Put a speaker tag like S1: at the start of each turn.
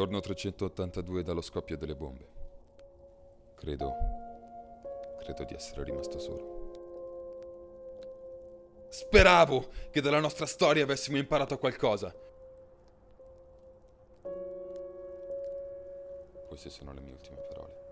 S1: Giorno 382 dallo scoppio delle bombe. Credo di essere rimasto solo. Speravo che dalla nostra storia avessimo imparato qualcosa. Queste sono le mie ultime parole.